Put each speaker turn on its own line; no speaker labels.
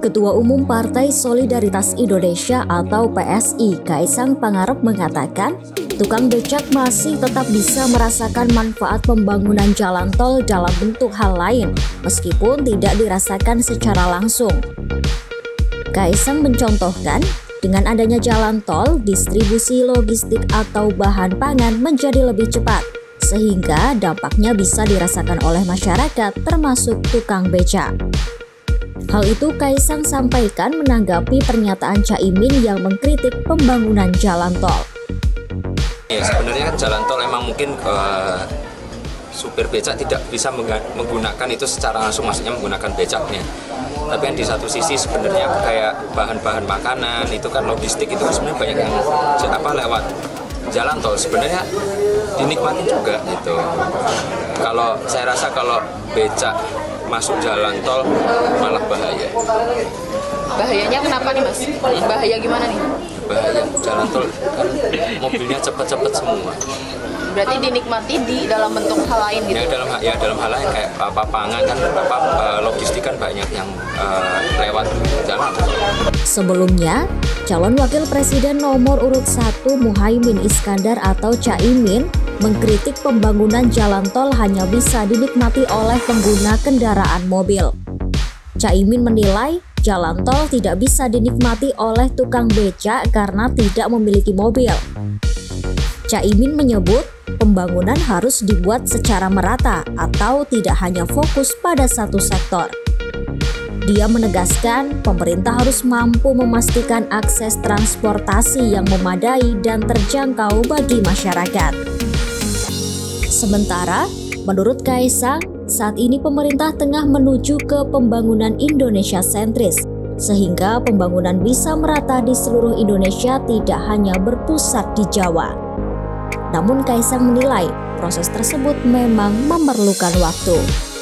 Ketua Umum Partai Solidaritas Indonesia atau PSI, Kaisang Pangarep mengatakan, tukang becak masih tetap bisa merasakan manfaat pembangunan jalan tol dalam bentuk hal lain, meskipun tidak dirasakan secara langsung. Kaisang mencontohkan, dengan adanya jalan tol, distribusi logistik atau bahan pangan menjadi lebih cepat, sehingga dampaknya bisa dirasakan oleh masyarakat termasuk tukang becak. Hal itu Kaisang sampaikan menanggapi pernyataan Caimin yang mengkritik pembangunan jalan tol.
Ya, sebenarnya kan jalan tol emang mungkin supir becak tidak bisa menggunakan itu secara langsung, maksudnya menggunakan becaknya. Tapi yang di satu sisi sebenarnya kayak bahan-bahan makanan itu kan logistik itu sebenarnya banyak yang lewat jalan tol, sebenarnya dinikmati juga gitu. Kalau saya rasa kalau becak masuk jalan tol malah bahaya.
Bahayanya kenapa nih Mas? Bahaya gimana nih?
Bahaya jalan tol kan mobilnya cepat-cepat semua.
Berarti dinikmati di dalam bentuk hal lain gitu?
Dalam hal lain kayak pangan kan logistik kan banyak yang lewat jalan.
Sebelumnya, calon wakil presiden nomor urut 1 Muhaimin Iskandar atau Caimin mengkritik pembangunan jalan tol hanya bisa dinikmati oleh pengguna kendaraan mobil. Caimin menilai jalan tol tidak bisa dinikmati oleh tukang becak karena tidak memiliki mobil. Caimin menyebut pembangunan harus dibuat secara merata atau tidak hanya fokus pada satu sektor. Dia menegaskan pemerintah harus mampu memastikan akses transportasi yang memadai dan terjangkau bagi masyarakat. Sementara, menurut Kaisang, saat ini pemerintah tengah menuju ke pembangunan Indonesia sentris, sehingga pembangunan bisa merata di seluruh Indonesia tidak hanya berpusat di Jawa. Namun Kaisang menilai proses tersebut memang memerlukan waktu.